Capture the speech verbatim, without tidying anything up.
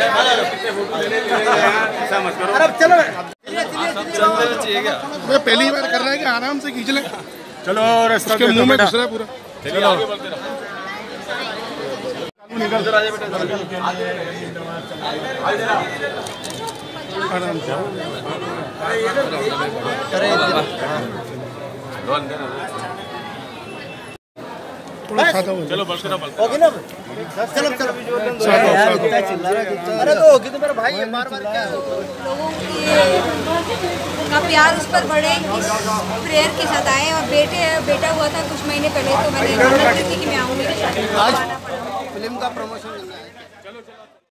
चलो चाहिए क्या? पहली बार कर रहा है कि आराम से खींच ले। चलो रास्ता के मुंह में घुस रहा है पूरा। चलो आराम से चलो बस करो बस। होगी ना? चलो चलो अरे तो होगी तो मेरा भाई है, मार मार क्या लोगों का प्यार उस पर बढ़े, इस प्रेयर के साथ आए। और बेटे बेटा हुआ था कुछ महीने पहले, तो मैंने की थी कि मैं आऊँगी। आज फिल्म का प्रमोशन